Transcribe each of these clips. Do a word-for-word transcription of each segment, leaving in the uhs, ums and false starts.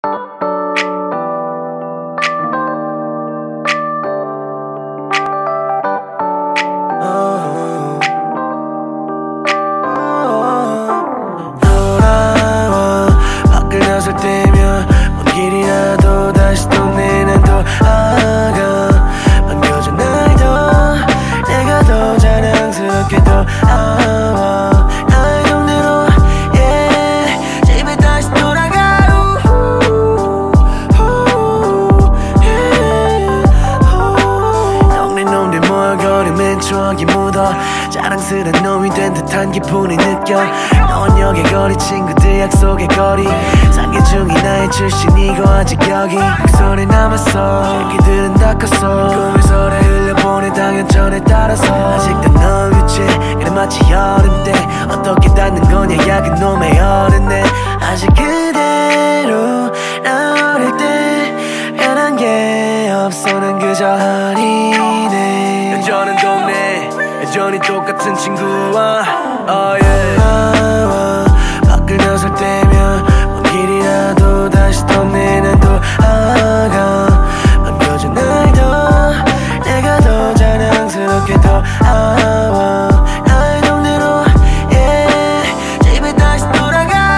자랑스런 놈이 된 듯한 기분이 느껴. 넌 여기 거리 친구들 약속의 거리 상계 중인 나의 출신 이거 아직 여기 목소리 남았어. 얘기들은 다 컸어. 꿈을 설에 흘려보내 당연전에 따라서 아직도 넌 유치 그래 마치 여름 때 어떻게 닿는 거냐 야근 놈의 어른네. 아직 그대로 나 어릴 때 변한 게 없어. 난 그저 어린애. 여전한 동네 여전히 똑같은 친구와 oh yeah. 나와 밖을 나설 때면 먼 길이라도 다시 동네는 돌아가. 반겨준 날도 내가 더 자랑스럽게 돌아와. 나의 동네로 yeah. 집에 다시 돌아가.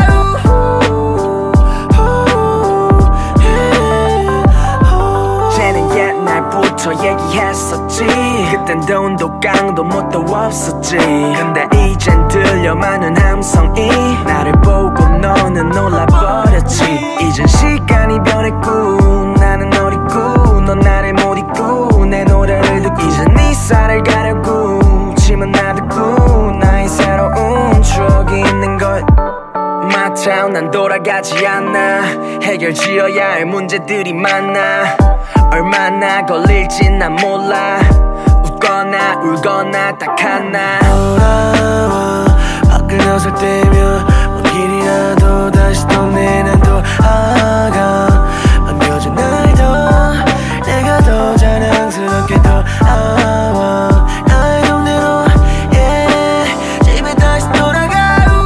쟤는 옛날부터 얘기했었지. 그땐 돈도 깡도 뭣도 없었지. 근데 이젠 들려 많은 함성이 나를 보고 너는 놀라버렸지. 이젠 시간이 변했고 나는 어리고 넌 나를 못 잊고 내 노래를 듣고 이젠 네 살을 가려고 치면 나 듣고 나의 새로운 추억이 있는 걸 맡아. 난 돌아가지 않아. 해결 지어야 할 문제들이 많아. 얼마나 걸릴진 난 몰라. 웃거나 울거나 딱 하나. 돌아와 밖을 나설 때면 먼 길이라도 다시 동네는 돌아가. 반겨준 날도 내가 더 자랑스럽게 돌아와. 나의 동네로 yeah. 집에 다시 돌아가.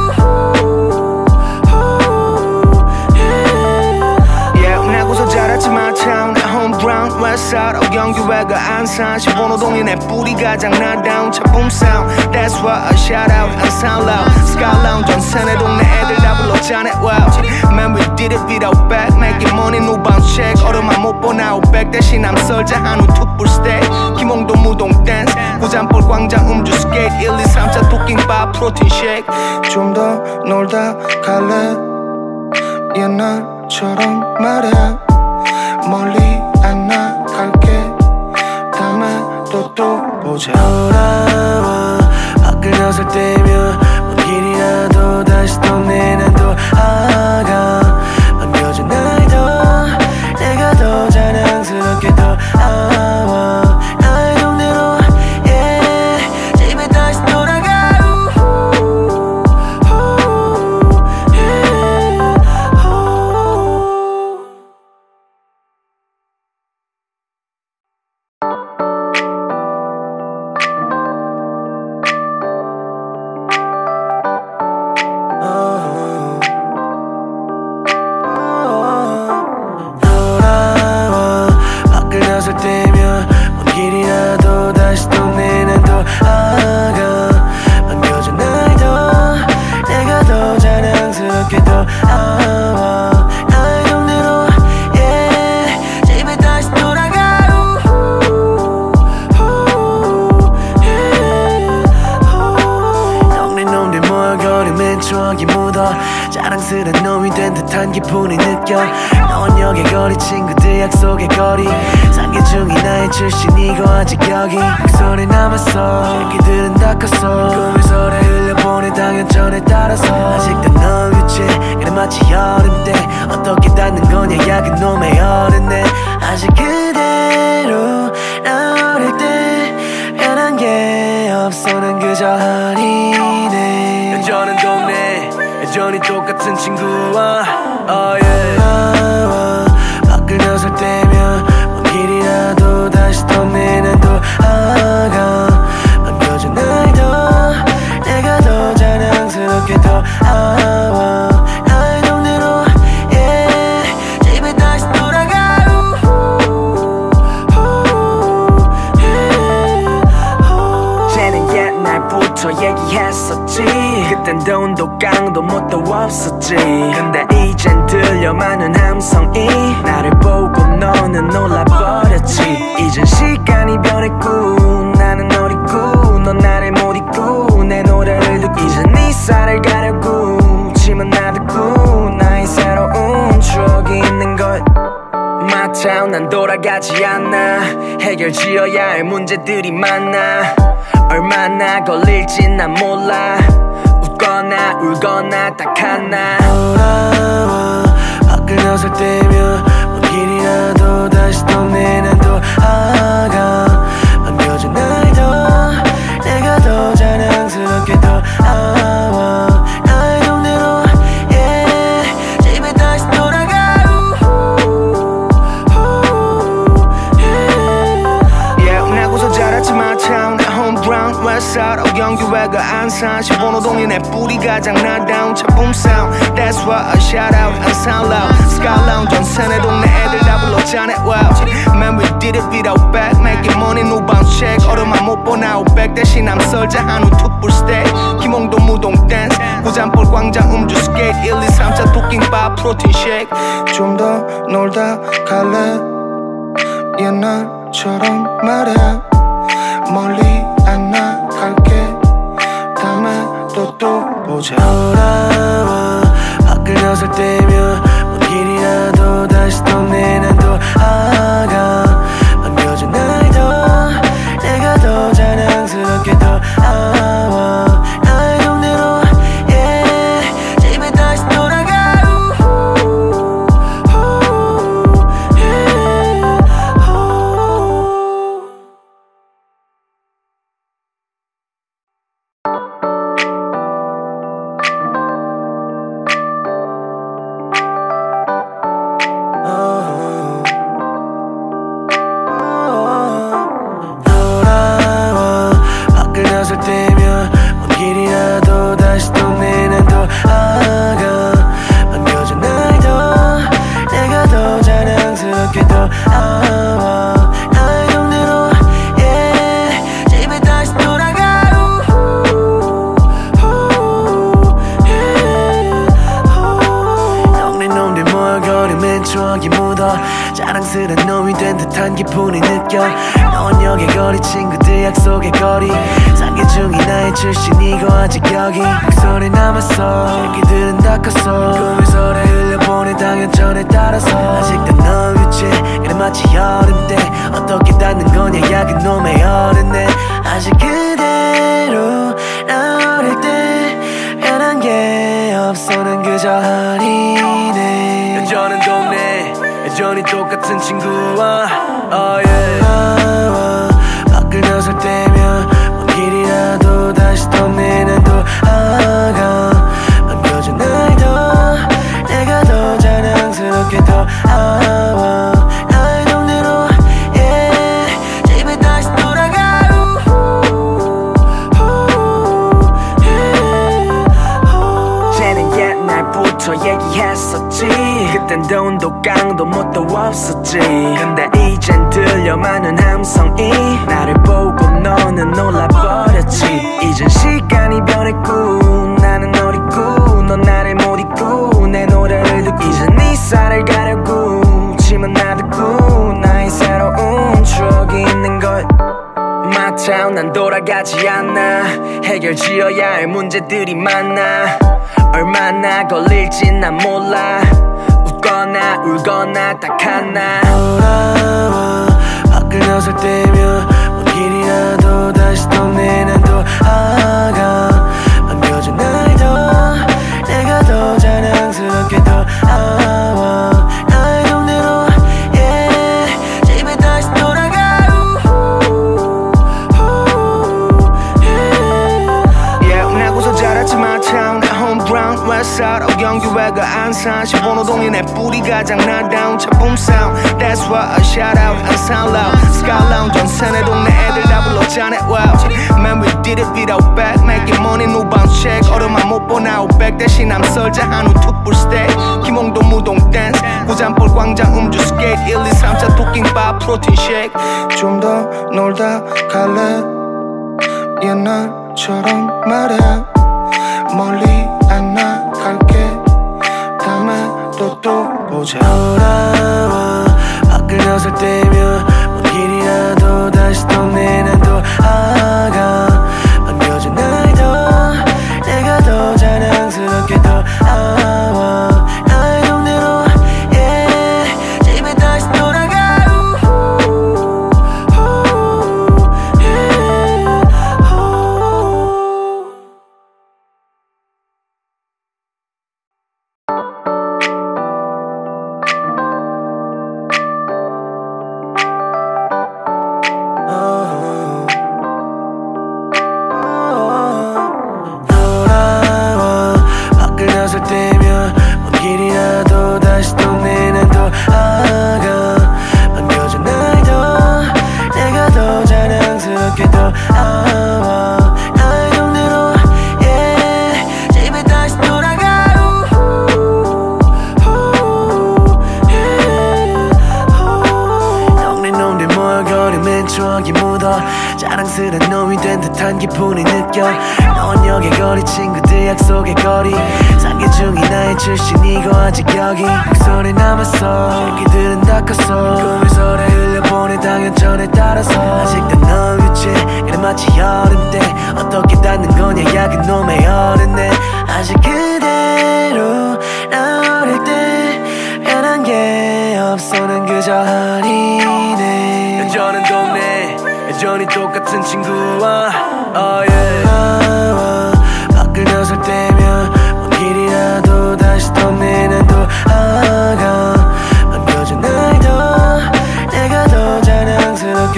yeah. 나고서 자랐지만 town home ground west side 어경규외가 안산 십오노동이 내 뿌리 가장 나다운 차붐 sound. That's why I shout out and sound loud. Sky Lounge 전산의 동네 애들 다 불렀잖아. Wow man we did it without back. Making money no bounce check. 얼음만 못 본 아웃백 대신 암설자 한우 툭불 스테이크. 김홍도 무동 댄스 구잔볼 광장 음주 스케이트 일, 이, 삼 차 토킹바 프로틴 쉐이크. 좀 더 놀다 갈래 옛날처럼 말해. 멀리 안 나갈게 다음에 또 또 보자. 돌아와 밖을 나설 때면 먼 길이라도 다시 동네는 돌아가. 반겨준 날도 내가 더 자랑스럽게 돌아와. 나의 동네로 yeah. 집에 다시 돌아가. 자랑스런 놈이 된 듯한 기분이 느껴. 넌 여기 거리 친구들 약속의 거리 상계 중인 나의 출신 이거 아직 여기 목소리 남았어. 얘기들은 다 컸어. 꿈을 설에 흘려보내 당연전에 따라서 아직도 넌 유치 그래 마치 여름 때 어떻게 닿는 거냐 야근 놈의 어른네. 아직 그대로 나 어릴 때 변한 게 없어. 난 그저 어린애. 여전한 동네 여전히 똑같은 친구와 oh yeah. 나와 밖을 나설 때면 먼 길이라도 다시 동네는 돌아가. 반겨준 날도 내가 더 자랑스럽게 돌아와. 나의 동네로 yeah. 강도 못도 없었지. 근데 이젠 들려 많은 함성이 나를 보고 너는 놀라버렸지. 이젠 시간이 변했고 나는 널 잊고 넌 나를 못 잊고 내 노래를 듣고 이젠 네 살을 가려고 지만 나 듣고 나의 새로운 추억이 있는 걸. My town 난 돌아가지 않아. 해결 지어야 할 문제들이 많아. 얼마나 걸릴진 난 몰라. 웃거나 울거나 딱 하나. 돌아와 밖을 나설 때면 먼 길이라도 다시 동네 난 돌아가. 안겨준 날도 내가 더 자랑스럽게 돌아와. 나의 동네로 yeah. 집에 다시 돌아가. Yeah, 나고서 자랐지 my town. Brown West Side 어경규외가 안산 십오노동이 내 뿌리 가장 나다운 차붐 sound. That's why I shout out and sound loud. Sky Lounge 전세내 동네 애들 다 불렀잖아. Wow Man we did it without back. Making money no bounce check. 얼음만 못 본 아웃백 대신 암설자 한우 툭불 steak. 김홍도 무동 댄스 고잔볼 광장 음주 스케이트 일, 이, 삼 차 토킹밥 프로틴 쉐이크. 좀 더 놀다 갈래 옛날처럼 말해. 멀리 안 나갈게 다음에 또 또 보자. 돌아와 밖을 나설 때면 먼 길이라도 다시 동네 난 돌아가. 안겨준 날도 내가 더 자랑스럽게 돌아와. 나의 동네로 yeah. 집에 다시 돌아가. 자랑스런 놈이 된 듯한 기분이 느껴. 넌 여기 거리 친구들 약속의 거리. 상계 중인 나의 출신 이거 아직 여기. 목소리 남았어 얘기들은 다 컸어. 꿈에서 흘려보내 당연전에 따라서 아직도 넌 유치 그래 마치 여름 때 어떻게 닿는 거냐 야근 놈의 어른네. 아직 그대로 나 어릴 때 변한 게 없어. 난 그저 어린애. 여전한 동네 여전히 똑같은 친구와 oh yeah. 돌아와 밖을 나설 때면 먼 길이라도 다시 동네 난 돌아가. 안겨준 날도 내가 더 자랑스럽게 돌아와. 나의 동네로 yeah. 집에 다시 돌아가. 쟤는 옛날부터 얘기했었지. 그땐 돈도 강도 못도 없었지. 근데 이젠 들려 많은 함성이 나를 보고 너는 놀라버렸지. 이젠 시간이 변했고 나는 널 잊고 넌 나를 못 잊고 내 노래를 듣고 이젠 네 살을 가려고 지만 나 듣고 나의 새로운 추억이 있는 걸. My town 난 돌아가지 않아. 해결 지어야 할 문제들이 많아. 얼마나 걸릴진 난 몰라. 웃거나 울거나 딱 하나. 돌아와 밖을 나설 때면 먼 길이라도 다시 동네 난 돌아가. 안겨준 날도 내가 더 자랑스럽게 돌아와. 나의 동네로 yeah. 집에 다시 돌아가. Yeah 나고서 자랐지 my town. Brown West Side 어경규외가 안산 십오노동이 내 뿌리 가장 나다운 차붐 sound. That's why I shout out and sound loud. Sky Lounge 전세내 동네 애들 다 불렀잖아. Wow Man we did it without back. Making money no bounce check. 얼음만 못 본 아웃백 대신 암설자 한우 툭불 steak. 김홍도 무동 댄스 고잔볼 광장 음주 스케이트 일, 이, 삼 차 토킹밥 프로틴 쉐이크. 좀 더 놀다 갈래 옛날처럼 말해. 멀리 안 나갈게. 다음에 또 또 보자. 돌아와 밖을 나설 때면 먼 길이라도 다시 동네는 돌아가. 반겨준 날도 내가 더 자랑스럽게 돌아와. 나의 동네로 yeah. 집에 다시 돌아가. 우후, 우후, yeah. 우후. 돌아와 밖을 나설 때면 먼 길이라도 다시 동네는 돌아가. 반겨준 날도 내가 더 자랑스럽게 돌아와. 나의 동네로 yeah. 집에 다시 돌아가. 우후, 우후, yeah. 우후. 동네 놈들 모여 걸으면 추억이 묻어. 자랑스런 놈이 된 듯한 기분이 느껴. 넌 역의 거리 친구들 약속의 거리. 상계 중인 나의 출신 이거 아직 여기. 목소리 남았어. 얘기들은 다 컸어. 꿈을 설에 흘려보내 당연전에 따라서. 아직도 넌 유치해. 그래 마치 여름 때 어떻게 닿는 거냐 야근 놈의 어른네. 아직 그대로 나 어릴 때 변한 게 없어. 난 그저 어린애. 여전한 동네 여전히 똑같은 친구와 oh yeah. 돌아와 밖을 나설 때면 먼 길이라도 다시 동네는 돌아가. 반겨준 날도 내가 더 자랑스럽게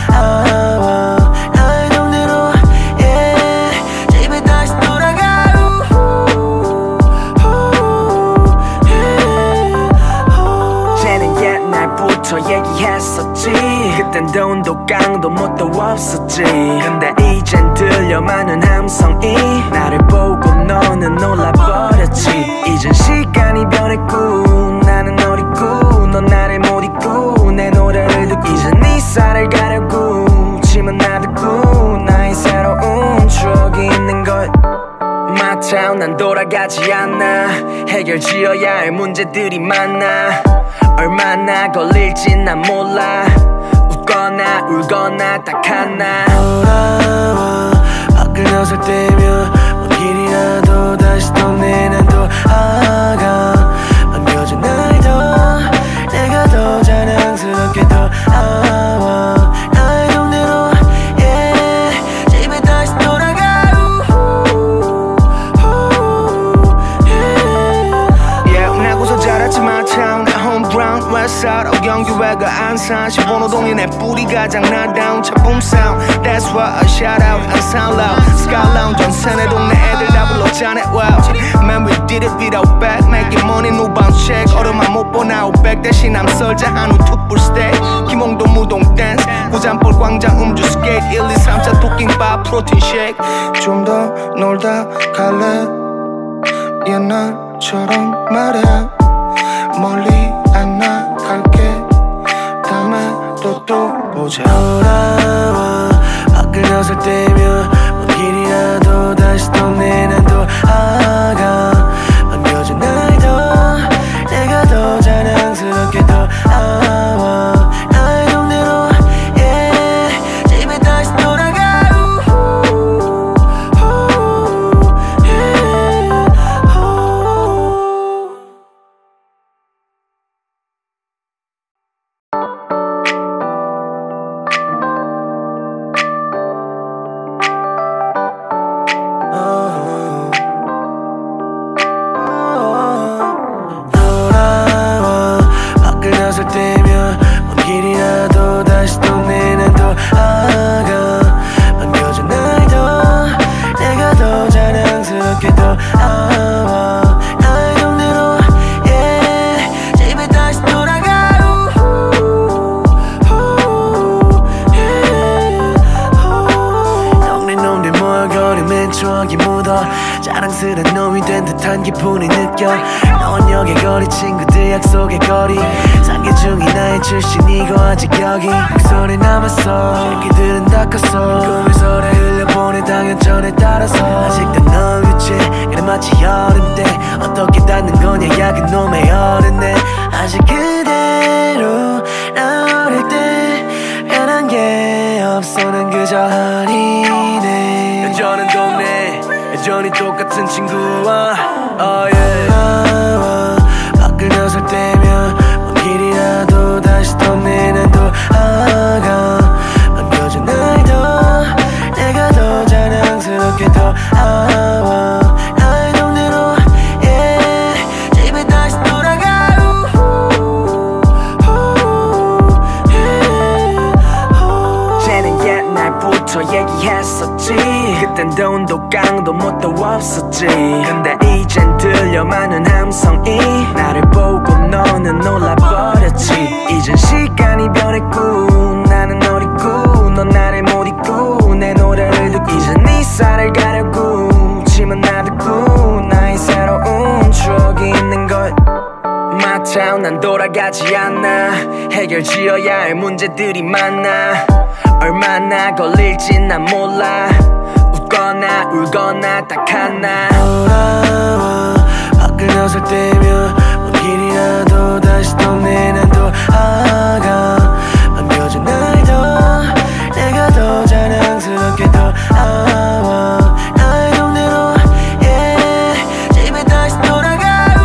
돌아와. 나의 동네로 yeah. 집에 다시 돌아가. 우후, 우후, yeah. 우후. 쟤는 옛날부터 얘기했었지. 그땐 돈도 깡도 뭣도 없었지. 근데 이젠 들려만은 함성이 나를 보고 너는 놀라버렸지. 이젠 시간이 변했고 나는 어리고 넌 나를 못 잊고 내 노래를 듣고. 이젠 네 살을 가려고 짐은 나 듣고 나의 새로운 추억이 있는 걸. My town 난 돌아가지 않아. 해결 지어야 할 문제들이 많아. 얼마나 걸릴진 난 몰라. 웃거나 울거나 딱 하나. 돌아와 밖을 나설 때면 먼 길이라도 다시 동네는 돌아가. 반겨준 날도 내가 더 자랑스럽게 돌아와. 나의 동네로 yeah. 집에 다시 돌아가. 우후, 우후, yeah. Yeah, 나고서 자랐지만 town 나 home ground west side 어경규외가 안산 십오노동이 내 뿌리 가장 나다운 차붐 sound. That's why I shout out and sound loud. Sky Lounge 전산의 동네 애들 다 불렀잖아. Wow man we did it without back. Making money no bounce check. 얼음만 못 본 아웃백 대신 I'm 설자 한우 툭불 steak. 김홍도 무동 댄스 구잔볼 광장 음주 스케이트 일, 이, 삼 차 토킹바 프로틴 쉐이크. 좀 더 놀다 갈래 옛날처럼 말해. 멀리 안 나갈게. 다음에 또 또 보자. 돌아와 밖을 나설 때면 먼 길이라도 다시 동네는 돌아가. 반겨준 날도 내가 더 자랑스럽게 돌아와. 나의 동네로 yeah. 집에 다시 돌아가. 우후, 우후, yeah. 우후. 돌아와 밖을 나설 때면 먼 길이라도 다시 동네는 돌아가. 반겨준 날도 내가 더 자랑스럽게 돌아와. 나의 동네로 yeah. 집에 다시 돌아가. 우후, 우후, yeah. 우후. 동네 놈들 모여 걸으면 추억이 묻어. 자랑스런 놈이 된 듯한 기분이 느껴. 넌 역의 거리 친구들 약속의 거리. 상계 중인 나의 출신 이거 아직 여기. 목소리 남았어. 얘기들은 다 컸어. 꿈을 설에 흘려보내 당연전에 따라서 아직도 넌 유치해 그래 마치 여름 때 어떻게 닿는 거냐 야근 놈의 어른네 아직 그대로 나 어릴 때 변한 게 없어 난 그저 어린애 여전한 동네 여전히 똑같은 친구와 oh yeah. 나와 밖을 나설 때면 먼 길이라도 다시 동네는 돌아가 반겨줘 날 더 내가 더 자랑스럽게 돌아와 나의 동네로 yeah. 집에 다시 돌아가 쟤는 옛날부터 얘기했었지 그땐 돈도 깡도 뭣도 없었지 근데 이젠 들려많은 함성이 나를 보고 너는 놀라버렸지 이젠 시간이 변했고 나는 어리고 넌 나를 못 잊고 내 노래를 듣고 이젠 네 살을 가려고 지만 나 듣고 나의 새로운 추억이 있는 걸 마타오 난 돌아가지 않아 해결 지어야 할 문제들이 많아 얼마나 걸릴진 난 몰라 웃거나 울거나 딱 하나 돌아와 밖을 나설 때면 먼 길이라도 다시 동네는 돌아가 반겨줘 날 더 내가 더 자랑스럽게 돌아와 나의 동네로 yeah. 집에 다시 돌아가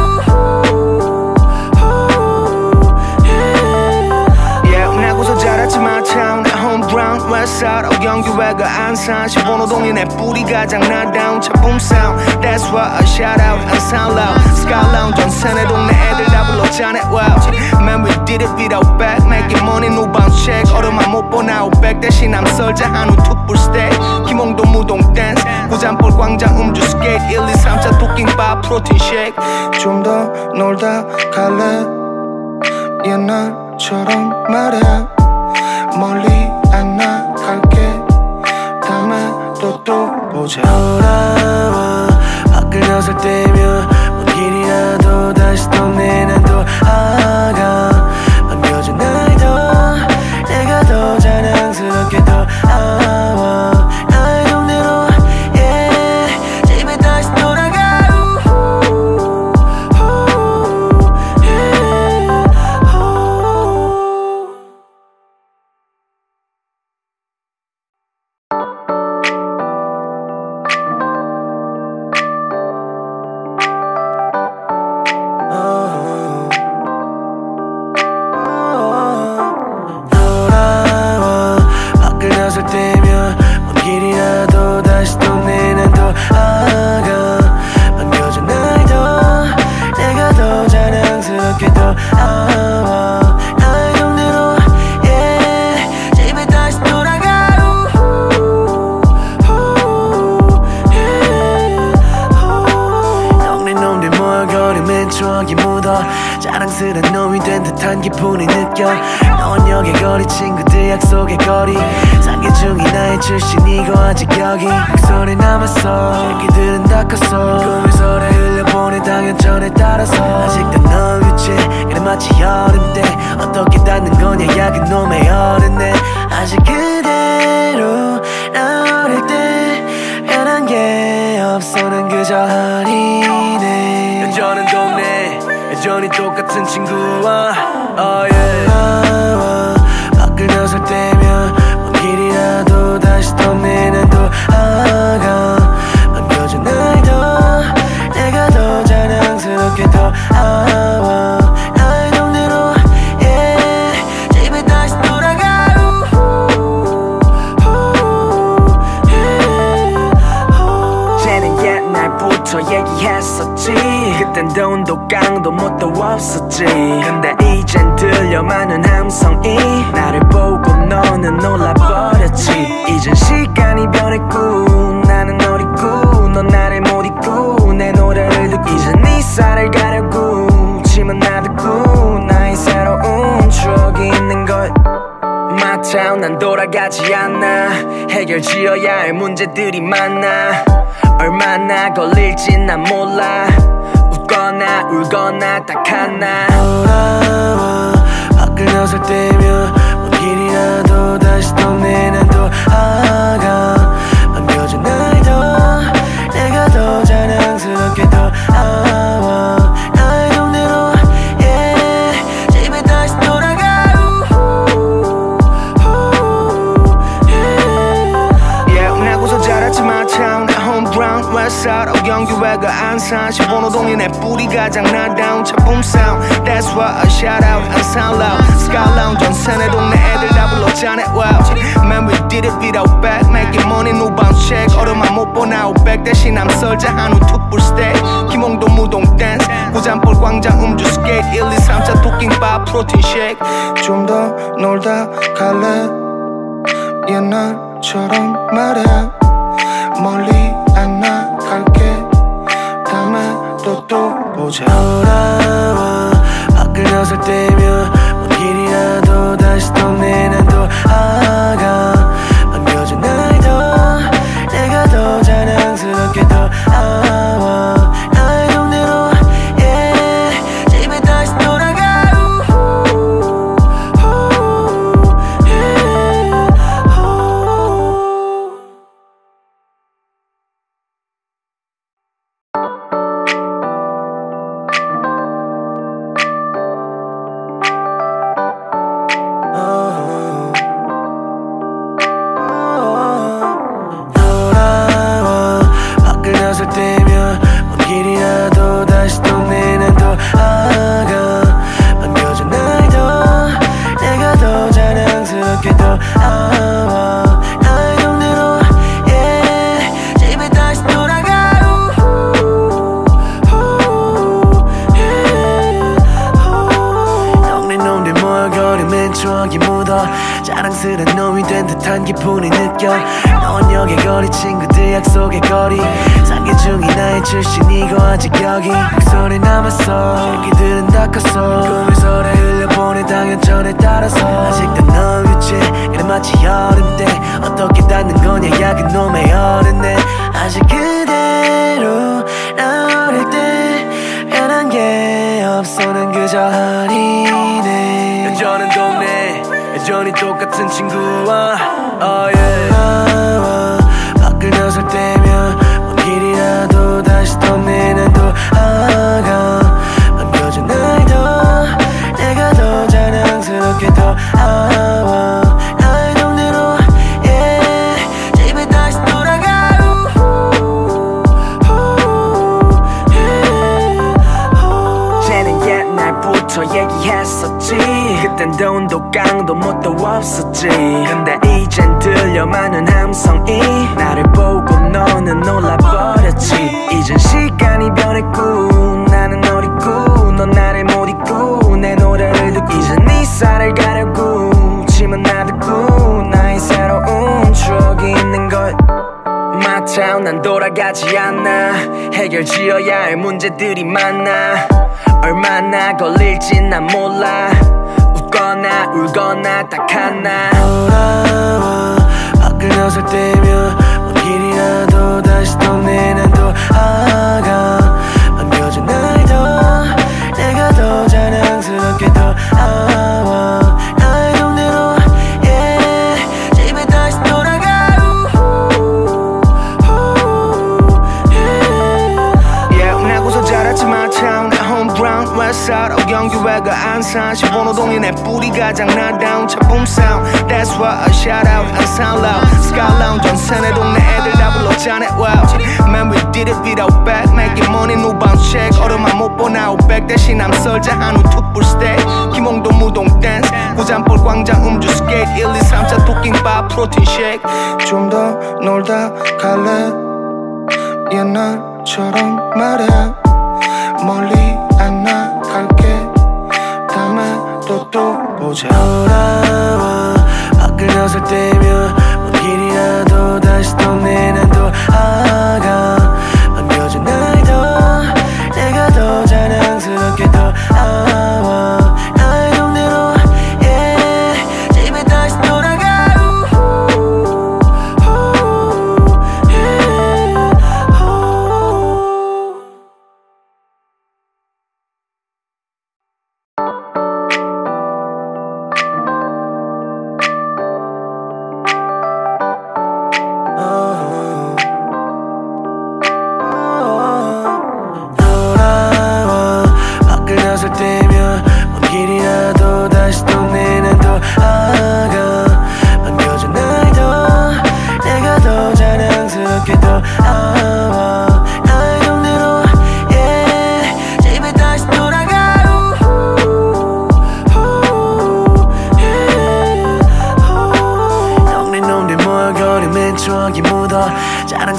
yeah. 나고서 자랐지만 town 내 home ground westside 어경규외가 안산 십원호동이 내 뿌리 가장 나다운 차붐 sound that's why I shout out and sound loud Sky Lounge 전세 동네 애들 다 불렀잖아 wow man we did it without back making money no bounce check 얼음만 못 본 아웃백 대신 I'm 썰자 한우 툭불 스테이크 김홍도 무동 댄스 고잔볼 광장 음주 스케이트 일, 이, 삼, 사 토킹바 프로틴 쉐이크 좀 더 놀다 갈래 옛날처럼 말해 멀리 안 나갈게 다음에 또 또 보자 돌아와 밖을 나설 때면 먼 길이라도 다시 동네는 돌아가 반겨줘 날 더 내가 더 자랑스럽게 돌아와 나의 동네로 yeah. 집에 다시 돌아가 yeah. 추억이 묻어 자랑스런 놈이 된 듯한 기분이 느껴 넌 여기 거리 친구들 약속의 거리 상계 중인 나의 출신 이거 아직 여기 목소리 남았어 얘기들은 다 컸어 꿈을 서래 흘려보내 당연전에 따라서 아직도 넌 유치해 그래 마치 여름 때 어떻게 닿는 거냐 야근 놈의 어른네 아직 그대로 나 어릴 때 변한 게 없어 난 그저 어린애 여전한 동네 여전히 똑같은 친구와 oh yeah. 나와 밖을 나설 때면 먼 길이라도 다시 동네는 돌아가 반겨줘 날 더 내가 더 자랑스럽게 돌아와 나의 동네로 yeah. 집에 다시 돌아가 yeah. 쟤는 옛날부터 얘기했었지 그땐 돈도 깡도 뭣도 없었지 근데 이젠 들려많은 함성이 나를 보고 너는 놀라버렸지 이젠 시간이 변했고 나는 어리고 넌 나를 못 잊고 내 노래를 듣고 이젠 네 살을 가려고 지만 나 듣고 나의 새로운 추억이 있는 걸 마타오 난 돌아가지 않아 해결 지어야 할 문제들이 많아 얼마나 걸릴진 난 몰라 웃거나 울거나 딱 하나 돌아와 밖을 나설 때면 먼 길이라도 다시 동네는 돌아가 반겨줘 날 영규회가 안산 십번호동에 내 뿌리 가장 나다운 차붐 사운드 That's why I shout out 안산 loud Sky Lounge 전 세네 동네 애들 다 불렀잖아 wow Man we did it without back Making money no bounce check 얼음만 못 본 아웃백 대신 암설자 한우 투불 스테이크 김홍도 무동 댄스 구잔볼 광장 음주 스케이트 일, 이, 삼 차 토킹바 프로틴 쉐이크 좀 더 놀다 갈래 옛날처럼 말해 멀리 안 나갈게 다음에 또 또 보자 돌아와 밖을 나설 때면 먼 길이라도 다시 동네 난 돌아가 반겨준 날도 내가 더 자랑스럽게 돌아와 나의 동네로 yeah 집에 다시 돌아가 우후, 우후, yeah, 우후. 돌아와 밖을 나설 때면 먼 길이라도 다시 동네 난 돌아가 반겨준 날도 내가 더 자랑스럽게 돌아와 나의 동네로 yeah 집에 다시 돌아가 우후, 우후, yeah, 우후. 동네 놈들 모여거리면 추억이 묻어 자랑스런 놈이 된 듯한 기분이 느껴 넌 여기 거리 친구들 약속의 거리 상계 중인 나의 출신 이거 아직 여기 목소리 남았어 얘기들은 다 컸어 꿈을 설에 흘려보내 당연전에 따라서 아직도 넌 유치 그래 마치 여름 때 어떻게 닿는 거냐 야근 놈의 어른네 아직 그대로 나 어릴 때 변한 게 없어 난 그저 어린애 여전한 동네 여전히 똑같은 친구와 oh yeah 나와 밖을 나설 때면 먼 길이라도 다시 동네 난 돌아가 반겨준 날도 내가 더 자랑스럽게 돌아와 나의 동네로 yeah 집에 다시 돌아가 우후, 우후, yeah, 우후. 쟤는 옛날부터 얘기했었지 그땐 돈도 깡도 뭣도 없었지 근데 이젠 들려많은 함성이 나를 보고 너는 놀라버렸지 이젠 시간이 변했고 나는 어리고 넌 나를 못 잊고 내 노래를 듣고 이젠 네 살을 가려고 짐은 나 듣고 나의 새로운 추억이 있는 걸 My town 난 돌아가지 않아 해결 지어야 할 문제들이 많아 얼마나 걸릴진 난 몰라 웃거나 울거나 딱 하나 돌아와 밖을 나설 때면 먼 길이라도 다시 동네 난 돌아가 반겨준 날도 내가 더 자랑스럽게 돌아와 나의 동네로 yeah 집에 다시 돌아가 우후, 우후, yeah, Yeah 나고서 자랐지만 town 내 home ground west side 영규회가 안산 십번호동에 내 뿌리 가장 나다운 차붐 sound That's why I shout out 안산 loud Sky Lounge 전 세네 동네 애들 다 불렀잖아 wow Man we did it without back Making money no bounce check 얼음만 못 본 아웃백 대신 암설자 한우 투불 스테이크 김홍도 무동 댄스 구잔볼 광장 음주 스케이트 일, 이, 삼 차 토킹바 프로틴 쉐이크 좀 더 놀다 갈래 옛날처럼 말해 멀리 안 나갈게 다음에 또 또 보자 돌아와 밖을 나설 때면 먼 길이라도 다시 동네 난 돌아가 반겨준 날도 내가 더 자랑스럽게 돌아와 나의 동네로 yeah 집에 다시 돌아가 우후, 우후, yeah, 우후.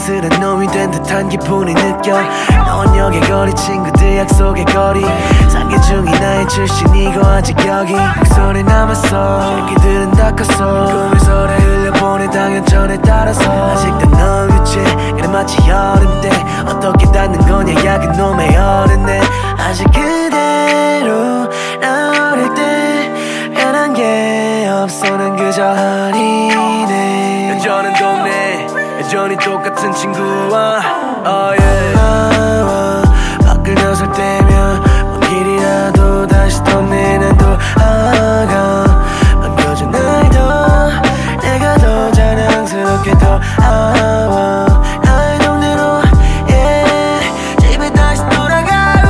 자랑스런 놈이 된 듯한 기분이 느껴. 넌 여기 거리 친구들 약속의 거리 상계 중인 나의 출신 이거 아직 여기 목소리 남았어 얘기들은 다 컸어 꿈에서래 흘려보내 당연전에 따라서 아직도 넌 유치해 그래 마치 여름 때 어떻게 닿는 거냐 야근 놈의 어른네 아직 그대로 나 어릴 때 변한 게 없어 난 그저 어린애 여전한 동네 여전히 똑같은 친구와 oh yeah. 나와 밖을 나설 때면 먼 길이라도 다시 동네는 돌아가 반겨줘 날 더 내가 더 자랑스럽게 돌아와 나의 동네로 yeah. 집에 다시 돌아가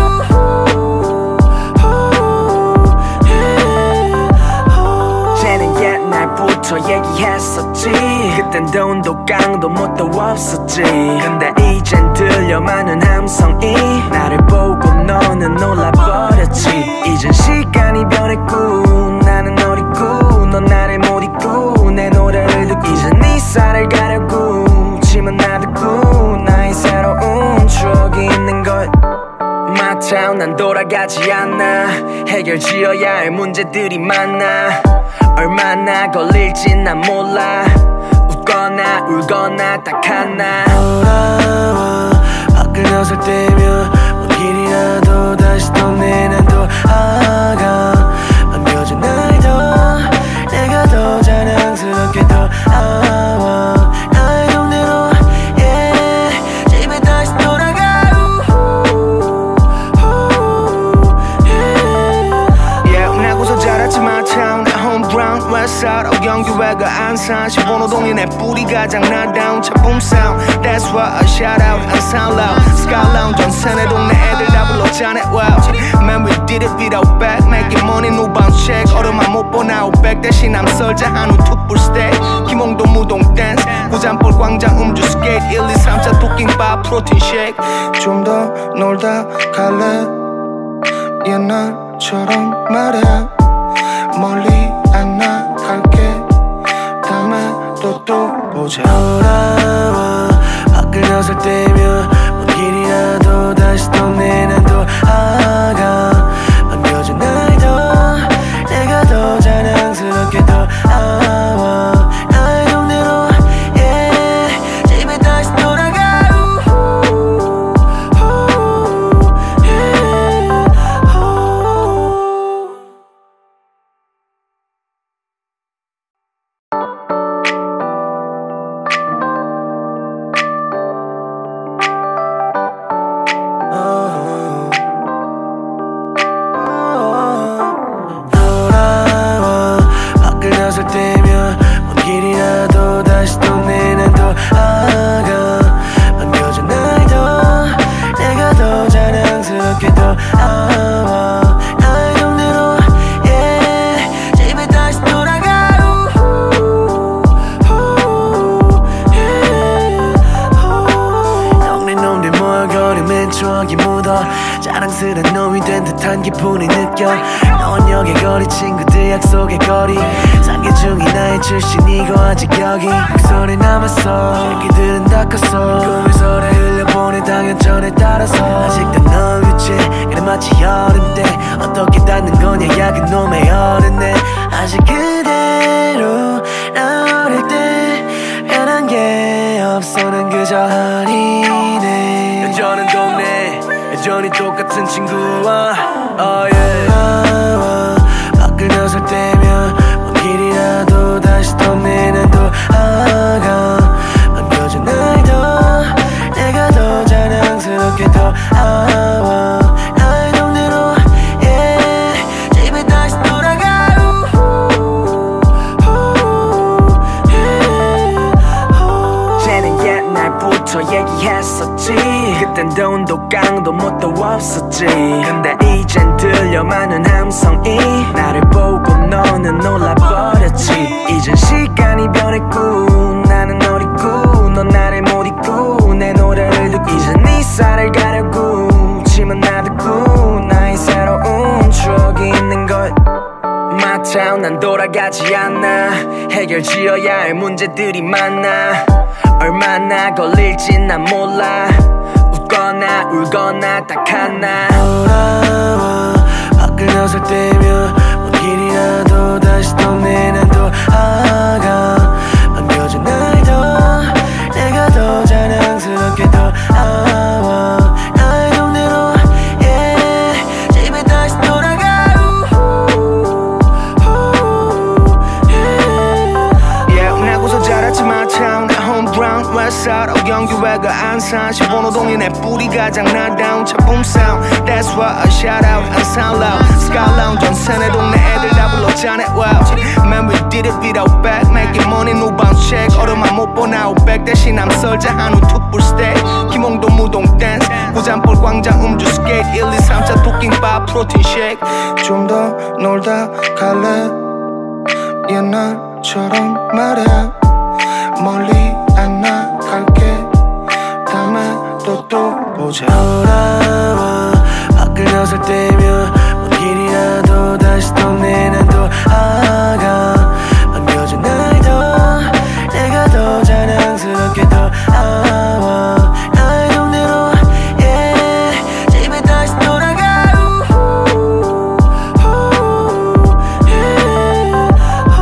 쟤는 옛날부터 얘기했었지 그땐 돈도 깡도 뭣도 없었지 근데 이젠 들려 많은 함성이 나를 보고 너는 놀라버렸지 이젠 시간이 변했고 나는 어리고 넌 나를 못 잊고 내 노래를 듣고 이젠 네 살을 가려고 지만 나 듣고 나의 새로운 추억이 있는 걸 마타오 난 돌아가지 않아 해결 지어야 할 문제들이 많아 얼마나 걸릴진 난 몰라 웃거나 울거나 딱 하나 돌아와 밖을 나설 때면 먼 길이라도 다시 동네는 돌아가 반겨줘 날 더 내가 더 자랑스럽게 돌아와 나의 동네로 yeah. 집에 다시 돌아가 yeah. 나고서 자랐지만 town 나 home ground west side 어경규외가 안산 십번호동이 내 뿌리 가장 나다운 차붐 sound that's why I shout out and sound loud Sky Lounge 전산의 동네 애들 다 불렀잖아 wow man we did it without back making money no bounce check 얼음만 못 본 아웃백 대신 I'm 썰자 한우 툭불 steak 김홍도 무동 댄스 고잔볼 광장 음주 스케이트 일, 이, 삼, 사 토킹바 프로틴 쉐이크 좀 더 놀다 갈래 옛날처럼 말해 멀리 안 나갈게 다음에 또 또 보자 돌아와 밖을 나설 때면 먼 길이라도 다시 동네는 돌아가 반겨줘 날 더 내가 더 자랑스럽게 돌아와 나의 동네로 yeah. 집에 다시 돌아가 yeah. 추억이 묻어 자랑스런 놈이 된 듯한 기분이 느껴 넌 여기 거리 친구들 약속의 거리 상계 중인 나의 출신 이거 아직 여기 목소리 남았어 얘기들은 다 컸어 꿈에서래 흘려보내 당연전에 따라서 아직도 넌 유치해 그래 마치 여름 때 어떻게 닿는 거냐 야근 놈의 어른네 아직 그대로 나 어릴 때 변한 게 없어 난 그저 어린애 여전한 동네 여전히 똑같은 친구와 oh yeah. 나와 밖을 나설 때면 먼 길이라도 다시 동네는 돌아가 반겨줘 날 더 내가 더 자랑스럽게 돌아와 나의 동네로 yeah. 집에 다시 돌아가 yeah. 쟤는 옛날부터 얘기했었지 그땐 돈도 깡도 뭣도 없었지 근데 이젠 들려 많은 함성이 나를 보고 너는 놀라버렸지 이젠 시간이 변했고 나는 어리고 넌 나를 못 잊고 내 노래를 듣고 이젠 네 살을 가려고 지만 나 듣고 나의 새로운 추억이 있는 걸 마차오 난 돌아가지 않아 해결 지어야 할 문제들이 많아 얼마나 걸릴진 난 몰라 웃거나 울거나 딱 하나 돌아와 밖을 나설 때면 먼 길이라도 다시 동네 난 돌아가 반겨준 날 더 내가 더 자랑스럽게 돌아와 나의 동네로 yeah 집에 다시 돌아가 yeah 나고서 자랐지 마차오 나 홈그라운드 웨스트사이드 어경규외가 안산 십원호동이 내 뿌리 가장 나다운 차붐 사운드 That's why I shout out 안산 loud Sky Lounge 전산의 동네 애들 다 불렀잖아 wow Man we did it without back Making money no bounce check 얼음만 못 본 아웃백 대신 암설자 한우 투불 스테이크 김홍도 무동 댄스 구잔볼 광장 음주 스케이트 일, 이, 삼 차 토킹바 프로틴 쉐이크 좀 더 놀다 갈래 옛날처럼 말해 멀리 안 나갈게 다음에 또 또 보자 돌아와 밖을 나설 때면 먼 길이라도 다시 동네 난 돌아가 반겨준 날 더 내가 더 자랑스럽게 돌아와 나의 동네로 yeah 집에 다시 돌아가 yeah.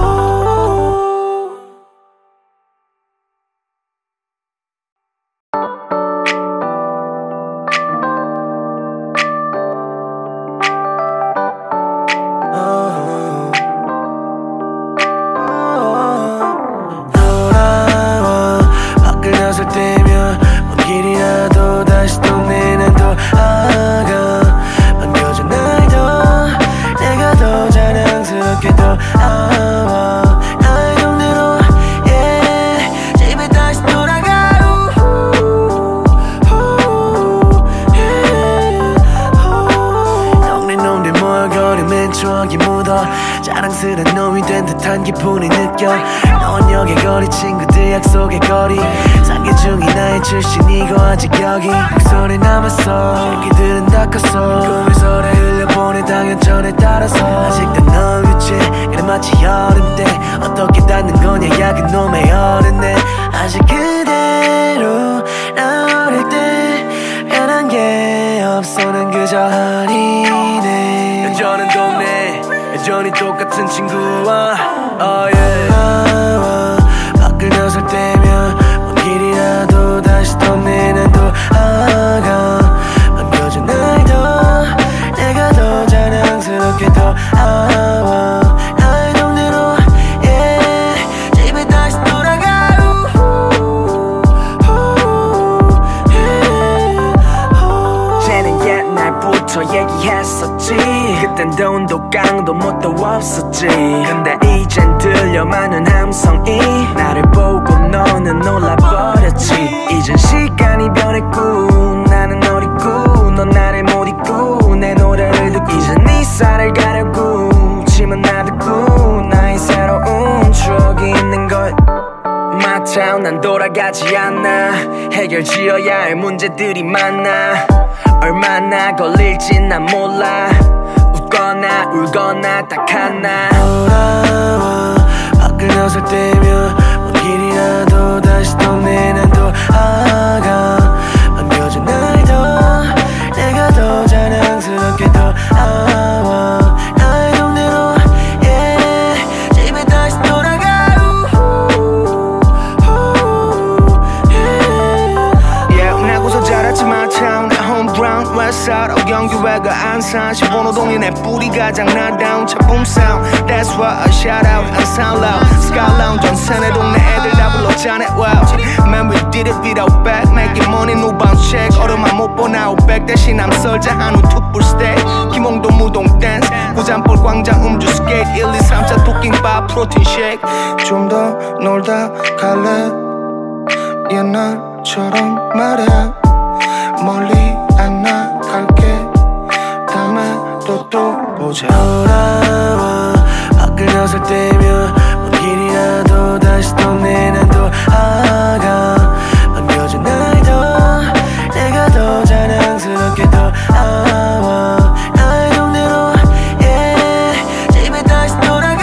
돌아와 밖을 나설 때면 먼 길이라도 다시 동네 난 돌아가 반겨준 날 더 내가 더 자랑스럽게 돌아와 나의 동네로 yeah 집에 다시 돌아가 동네 놈들 모여 걸으면 추억이 묻어 자랑스런 놈이 된 듯한 기분이 느껴 넌 여기 거리 친구들 약속의 거리 상계 중인 나의 출신 이거 아직 여기 목소리 남았어 얘기들은 다 컸어 꿈을 설에 흘려보내 당연전에 따라서 아직도 넌 유치해 그래 마치 여름 때 어떻게 닿는 거냐 야근 놈의 어른네 아직 그대로 나 어릴 때 변한 게 없어 난 그저 어린애 여전한 동네 여전히 똑같은 친구와 oh yeah 돌아와 밖을 나설 때면 먼 길이라도 다시 동네 난 돌아가 반겨준 날 더 내가 더 자랑스럽게 돌아와 나의 동네로 yeah 집에 다시 돌아가 쟤는 옛날부터 얘기했었지 그땐 돈도 깡도 뭣도 없었지 근데 이젠 들려만은 함성이 나를 보고 너는 놀라버렸지 이젠 시간이 변했고 나는 어리고 넌 나를 못 잊고 내 노래를 듣고 이젠 네 살을 가려고 치면 나 듣고 나의 새로운 추억이 있는 걸 마차오 난 돌아가지 않아 해결 지어야 할 문제들이 많아 얼마나 걸릴진 난 몰라 웃거나 울거나 딱 하나 돌아와 밖을 나설 때면 먼 길이라도 다시 동네 난 돌아가 반겨준 날 더 내가 더 자랑스럽게 돌아와 나의 동네로 yeah 집에 다시 돌아가 yeah 나고서 자랐지 마차오 나 홈그라운드 웨스트사이드 어경규외가 안산 십원호동이 내 뿌리 가장 나다운 차붐 사운드 That's why I shout out 안산 loud Sky Lounge 전산의 동네 애들 다 불렀잖아 wow Man we did it without back Making money no bounce check 얼음만 못 본 아웃백 대신 암설자 한우 투불 스테이크 김홍도 무동 댄스 구잔볼 광장 음주 스케이트 일, 이, 삼 차 토킹바 프로틴 쉐이크 좀 더 놀다 갈래 옛날처럼 말해 멀리 안 나갈게 다음에 또 또 보자 돌아와 밖을 나설 때면 먼 길이라도 다시 동네 난 돌아가 반겨준 날 더 내가 더 자랑스럽게 돌아와 나의 동네로 yeah 집에 다시 돌아가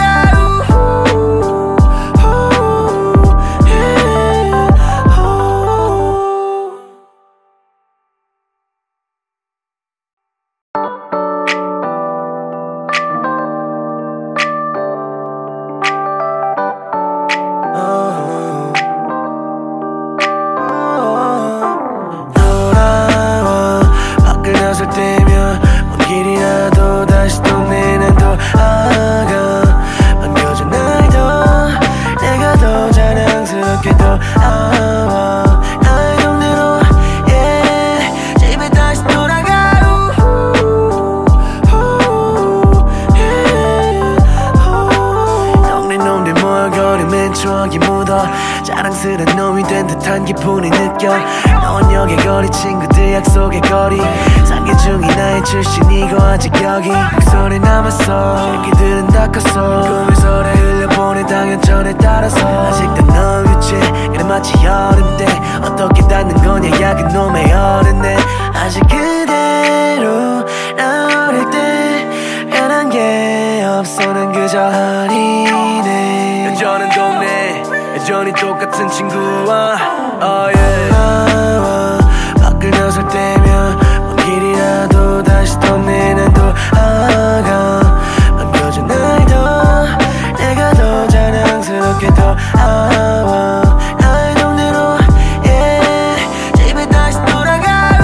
추억이 묻어 자랑스런 놈이 된 듯한 기분이 느껴 넌 여기 거리 친구들 약속의 거리 상계 중인 나의 출신 이거 아직 여기 목소리 남았어 얘기들은 다 컸어 꿈을 설에 흘려보내 당연전에 따라서 아직도 넌 유치해 그래 마치 여름 때 어떻게 닿는 거냐 야근 놈의 어른네 아직 그대로 나 어릴 때 변한 게 없어 난 그저 어린애 여전한 동네 여전히 똑같은 친구와 oh yeah. 나와 밖을 나설 때면 먼 길이라도 다시 동네는 돌아가 반겨준 날 더 내가 더 자랑스럽게 돌아와 나의 동네로 yeah. 집에 다시 돌아가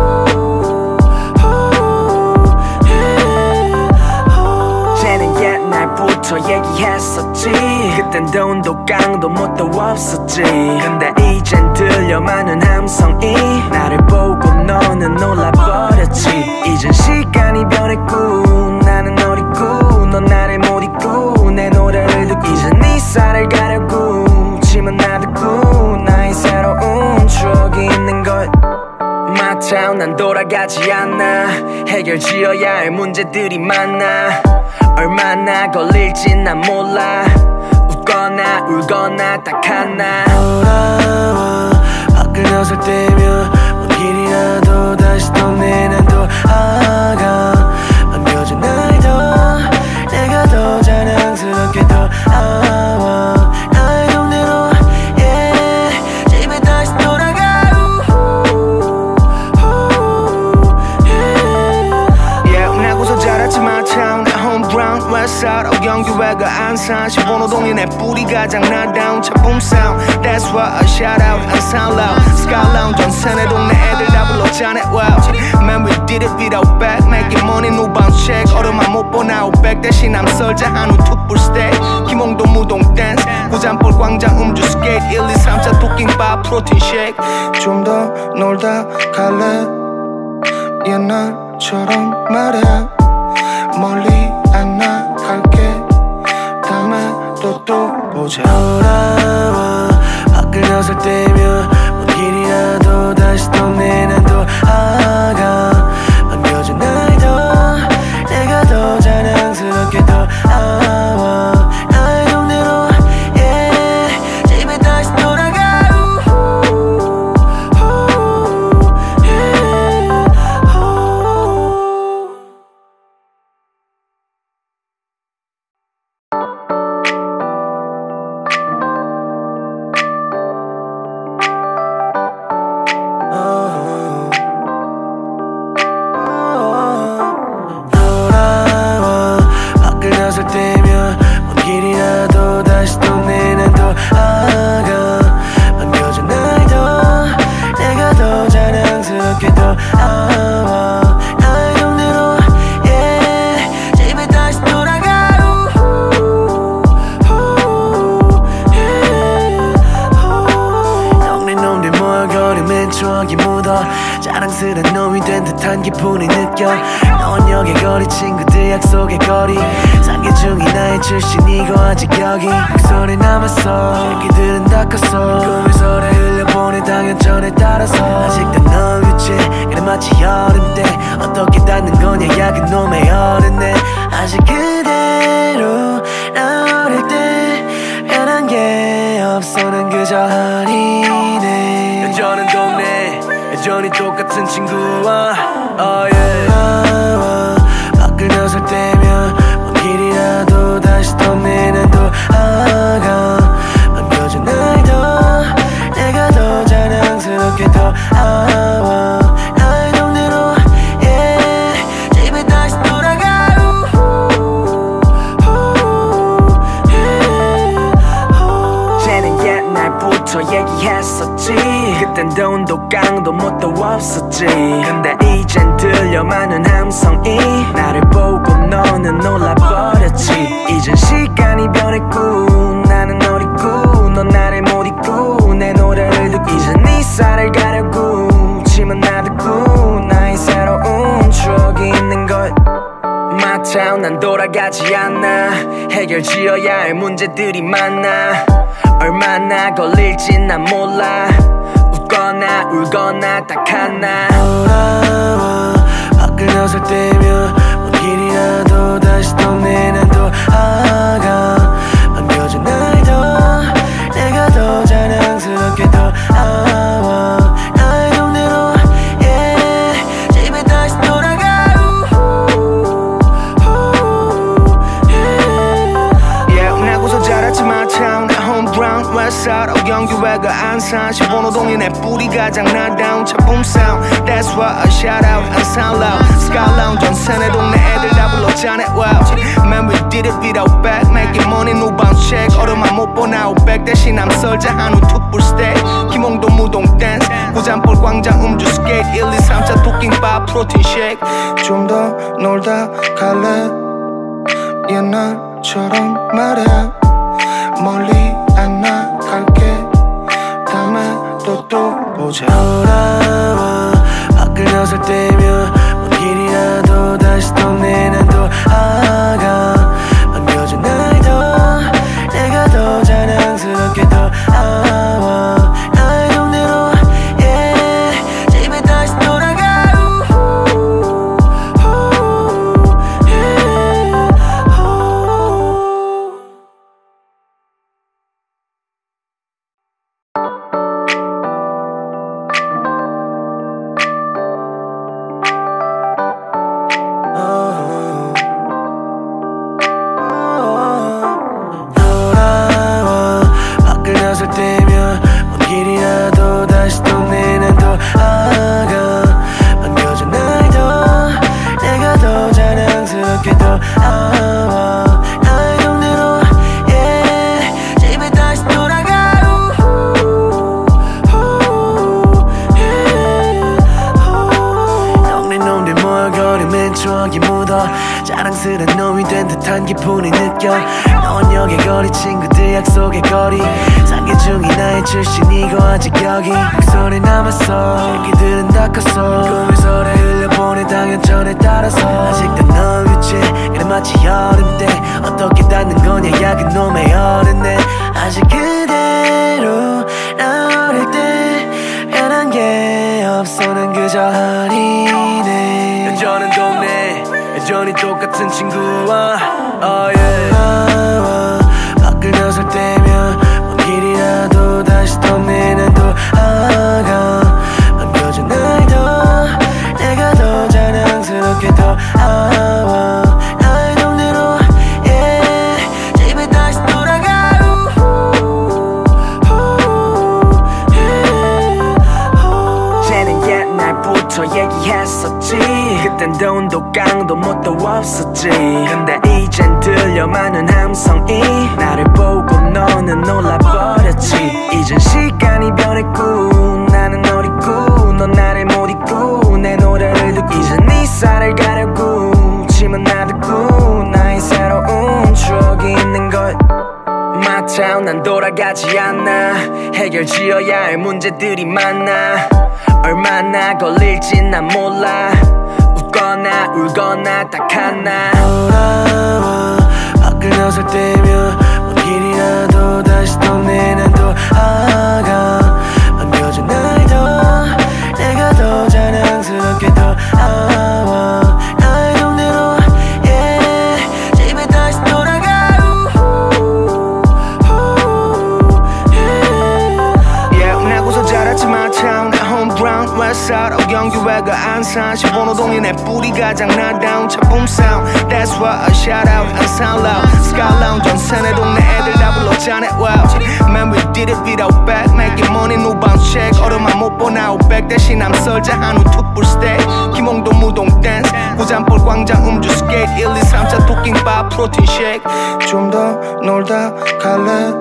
쟤는 옛날부터 얘기했었지 그땐 돈도 깡도 뭣도 없었지 근데 이젠 들려 많은 함성이 나를 보고 너는 놀라버렸지 이젠 시간이 변했고 나는 어리고 넌 나를 못 잊고 내 노래를 듣고 이젠 네 살을 가려고 지만 나 듣고 나의 새로운 추억이 있는 걸 마타오 난 돌아가지 않아 해결 지어야 할 문제들이 많아 얼마나 걸릴진 난 몰라 웃거나 울거나 딱 하나 돌아와 밖을 나설 때면 먼 길이라도 다시 동네는 돌아가 반겨준 날 더 내가 더 자랑스럽게 돌아와 나의 동네로 yeah. 집에 다시 돌아가 yeah. 나고서 자랐지만 town 나 home ground west side 어경규외가 안산 십원호동이 내 뿌리 가장 나다운 차붐 sound that's why I shout out and sound loud sky lounge 전산의 동네 애들 다 불렀잖아 wow man we did it without back making money no bounce check 얼음만 못 본 아웃백 대신 I'm 썰자 한우 투불 스테이크 김홍도 무동 댄스 고잔볼 광장 음주 스케이트 일, 이, 삼, 사 토킹바 프로틴 쉐이크 좀 더 놀다 갈래 옛날처럼 말해 멀리 안 나갈게 다음에 또 또 보자 돌아와 밖을 나설 때면 먼 길이라도 다시 동네는 돌아가 반겨준 날 더 내가 더 자랑스럽게 돌아와 나의 동네로 yeah. 집에 다시 돌아가 yeah. 추억이 묻어 자랑스런 놈이 된 듯한 기분이 느껴 넌 여기 거리 친구들 약속의 거리 상계 중인 나의 출신 이거 아직 여기 목소리 남았어 얘기들은 다 컸어 꿈을 설에 흘려보내 당연전에 따라서 아직도 넌 유치해 그래 마치 여름 때 어떻게 닿는 거냐 야근 놈의 어른네 아직 그대로 나 어릴 때 변한 게 없어 난 그저 어린애 여전한 동네 여전히 똑같은 친구와 oh yeah. 나와 밖을 나설 때면 먼 길이라도 다시 동네는 돌아가 반겨준 날 더 내가 더 자랑스럽게 돌아와 나의 동네로 yeah. 집에 다시 돌아가 yeah. 쟤는 옛날부터 얘기했었지 그땐 돈도 깡도 뭣도 없었지 근데 이젠 들려 많은 함성이 나를 보고 너는 놀라버렸지 이젠 시간이 변했고 나는 어리고 넌 나를 못 잊고 내 노래를 듣고 이젠 네 살을 가려고 지만 나 듣고 나의 새로운 추억이 있는 걸 마타오 난 난 돌아가지 않아. 해결 지어야 할 문제들이 많아. 얼마나 걸릴진 난 몰라. 웃거나 울거나 딱 하나. 돌아와 밖을 나설 때면 먼 길이라도 다시 동네 난 돌아가. 반겨준 날 더 내가 더 자랑스럽게 돌아와. 나의 동네로 yeah. 집에 다시 돌아가. Yeah, 나고서 자랐지 my town. 내 home ground west side 어경규외가 안산 십원호동이 내 뿌리 가장 나다운 차붐 sound. That's why I shout out 안산 loud. Sky lounge 전 세네 동네 애들 다 불렀잖아. Wow man we did it without back. Making money no bounce check. 얼음만 못 본 아웃백 대신 암설자 한우 투불 스테이크. 김홍도 무동 댄스 구잔볼 광장 음주 스케이트 일, 이, 삼 차 토킹바 프로틴 쉐이크. 좀 더 놀다 갈래 옛날처럼 말해. 멀리 안 나갈게 다음에 또 또 보자. 돌아와 밖을 나설 때면 먼 길이라도 다시 동네 난 돌아가. 반겨준 날 더 내가 더 자랑스럽게 돌아와. 나의 동네로 yeah. 집에 다시 돌아가. yeah. 돌아와 밖을 나설 때면 먼 길이라도 다시 동네 난 돌아가. 반겨준 날 더 내가 더 자랑스럽게 돌아와. 나의 동네로 yeah. 집에 다시 돌아가. 동네 놈들 모여 걸으면 추억이 묻어. 자랑스런 놈이 된 듯한 기분이 느껴. 넌 여기 거리 친구들 약속의 거리. 상계 중인 나의 출신 이거 아직 여기. 목소리 남았어 얘기들은 다 컸어. 꿈을 설에 흘려보내 당연전에 따라서. 아직도 넌 유치해 그래 마치 여름 때. 어떻게 닿는 거냐 야근 놈의 어른네. 아직 그대로 나 어릴 때 변한 게 없어. 난 그저 어린애. 여전한 동네 여전히 똑같은 친구와 oh yeah. 돌아와 밖을 나설 때면 먼 길이라도 다시 동네 난 돌아가. 반겨준 날 더 내가 더 자랑스럽게 돌아와. 나의 동네로 yeah. 집에 다시 돌아가. 쟤는 옛날부터 얘기했었지. 그땐 돈도 깡도 뭣도 없었지. 근데 이젠 들려 많은 함성이. 나를 보고 너는 놀라버렸지. 이젠 시간이 변했고 나는 어리고 넌 나를 못 잊고 내 노래를 듣고. 이젠 네 살을 가려고 치면 나 듣고 나의 새로운 추억이 있는 걸. My town 난 돌아가지 않아. 해결 지어야 할 문제들이 많아. 얼마나 걸릴진 난 몰라. 웃거나 울거나 딱 하나. 돌아와 밖을 나설 때면 먼 길이라도 다시 동네 난 돌아가. 반겨준 날 더 내가 더 자랑스럽게 돌아와. 나의 동네로 yeah. 집에 다시 돌아가. Yeah, 나고서 자랐지 my town. 내 home ground west side 어경규외가 안산 십원호동이 내 뿌리 가장 나다운 차붐 sound. That's why I shout out 안산 loud. Sky lounge 전 세네 동네 애들 다 불렀잖아. Wow man we did it without back. Making money no bounce check. 얼음만 못 본 아웃백 대신 암설자 한우 투불 스테이크. 김홍도 무동 댄스 구잔볼 광장 음주 스케이트 일, 이, 삼 차 토킹바 프로틴 쉐이크. 좀 더 놀다 갈래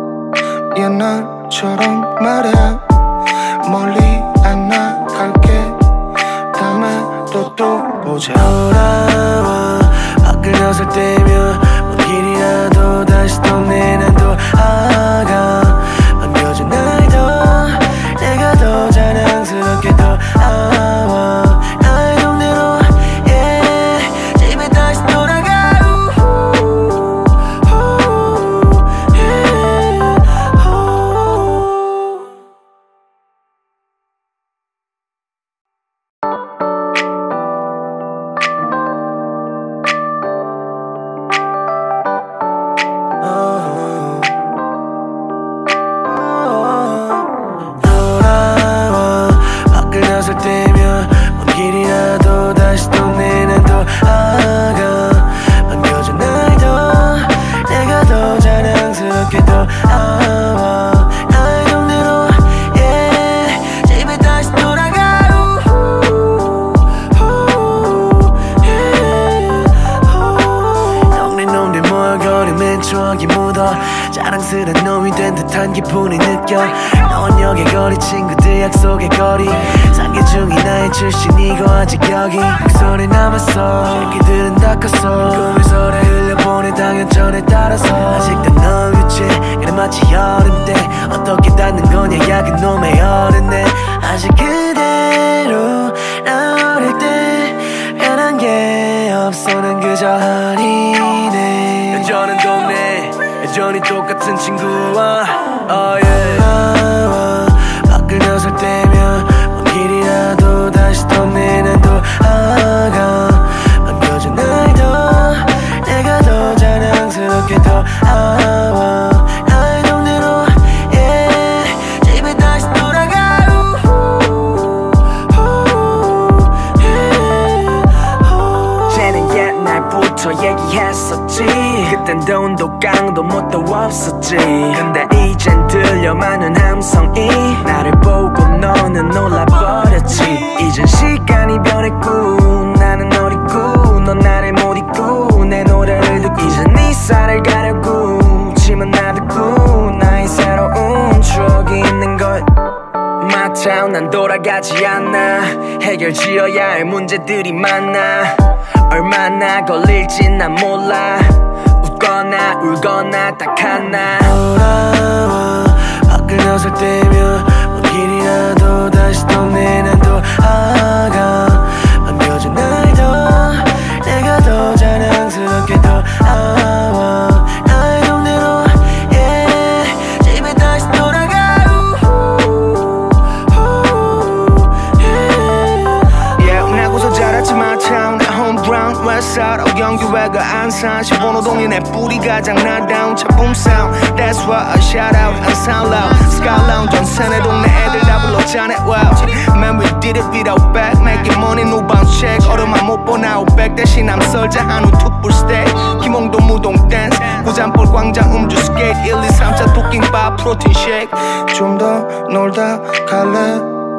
옛날처럼 말해. 멀리 안 나갈게 다음에 또 또 보자. 돌아와 밖을 나설 때면 먼 길이라도 다시 동네 난 돌아가. 반겨준 날 더 내가 더 자랑스럽게 돌아와. 나의 동네로 yeah. 집에 다시 돌아가. 새롭게도 아와 나의 동네로 yeah. 집에 다시 돌아가 동네 놈들 모여거리면 추억이 묻어 자랑스런 놈이 된 듯한 기분이 느껴 넌 여기 거리 친구들 약속의 거리 상계 중인 나의 출신 이거 아직 여기 목소리 남았어 얘기들은 다 컸어 꿈에서래 흘려보내 당연전에 따라서 아직도 넌 유치해 그래 마치 여름 때 어떻게 닿는 거냐 야근 놈의 어른네 아직 그대로 나 어릴 때 변한 게 없어 난 그저 어린애 여전한 동네 여전히 똑같은 친구와 oh yeah. 나와 밖을 나설 때면 먼 길이라도 다시 동네는 돌아가 반겨준 날도 내가 더 자랑스럽게 돌아와 나의 동네로 yeah. 집에 다시 돌아가 쟤는 옛날부터 얘기했었지 그땐 돈도 깡도 뭣도 없었지 근데 이젠 들려 많은 함성이 나를 보고 너는 놀라버렸지 이젠 시간이 변했고 나는 어리고 넌 나를 못 잊고 내 노래를 듣고 이젠 네 살을 가려고 지만 나 듣고 나의 새로운 추억이 있는 걸 마타오 난 돌아가지 않아 해결 지어야 할 문제들이 많아 얼마나 걸릴진 난 몰라 웃거나 울거나 딱 하나 돌아와 밖을 나설 때면 먼 길이라도 다시 동네는 돌아가 반겨준 날도 내가 더 자랑스럽게 돌아와 나의 동네로 yeah. 집에 다시 돌아가 yeah, 나고서 자랐지만 town 나 home ground west side 어경규외가 안산 십원호동이 내 뿌리 가장 나다운 차붐 sound that's why I shout out and sound loud Sky Lounge 전세내 동네 애들 다 불렀잖아 wow man we did it without back making money no bounce check 얼음만 못 본 아웃백 대신 암 썰자 한우 툭불 스테이크 김홍도 무동 댄스 고잔볼 광장 음주 스케이트 일, 이, 삼 차 토킹바 프로틴 쉐이크 좀 더 놀다 갈래